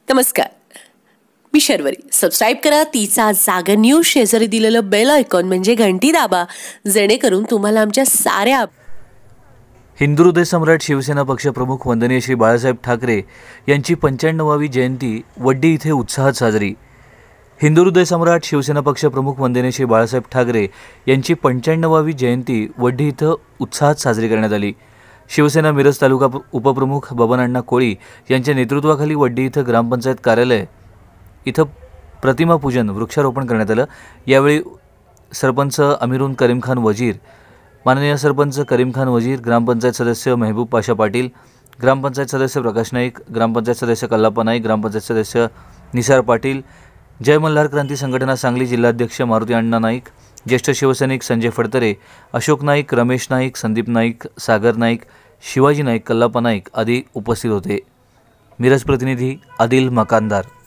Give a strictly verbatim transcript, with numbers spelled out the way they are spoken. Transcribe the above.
नमस्कार, मी शर्वरी. सबस्क्राईब करा तिचा जागर न्यूज. शेजारी दिलेलं बेल आयकॉन म्हणजे घंटी दाबा, जेणेकरून तुम्हाला आमच्या साऱ्या हिंदू हृदय सम्राट शिवसेना पक्षप्रमुख वंदनीय श्री बाळासाहेब ठाकरे यांची पंच्याण्णवावी जयंती वड्डी इथे उत्साहात साजरी. हिंदू हृदय सम्राट शिवसेना पक्षप्रमुख वंदनीय श्री बाळासाहेब ठाकरे यांची पंच्याण्णवावी जयंती वड्डी इथं उत्साहात साजरी करण्यात आली. शिवसेना मिरज तालुका उपप्रमुख बबनअण्णा कोळी यांच्या नेतृत्वाखाली वड्डी इथं ग्रामपंचायत कार्यालय इथं प्रतिमा पूजन वृक्षारोपण करण्यात आलं. यावेळी सरपंच अमीरुन करीम खान वजीर, माननीय सरपंच करीम खान वजीर, ग्रामपंचायत सदस्य महबूब पाशा पाटील, ग्रामपंचायत सदस्य प्रकाश नाईक, ग्रामपंचायत सदस्य कल्लाप्पा नाईक, ग्रामपंचायत सदस्य निसार पाटील, जय मल्हार क्रांती संघटना सांगली जिल्हाध्यक्ष मारुती अण्णा नाईक, ज्येष्ठ शिवसैनिक संजय फडतरे, अशोक नाईक, रमेश नाईक, संदीप नाईक, सागर नाईक, शिवाजी नाईक, कल्लाप्पा नाईक आदी उपस्थित होते. मिरज प्रतिनिधी आदिल मकानदार.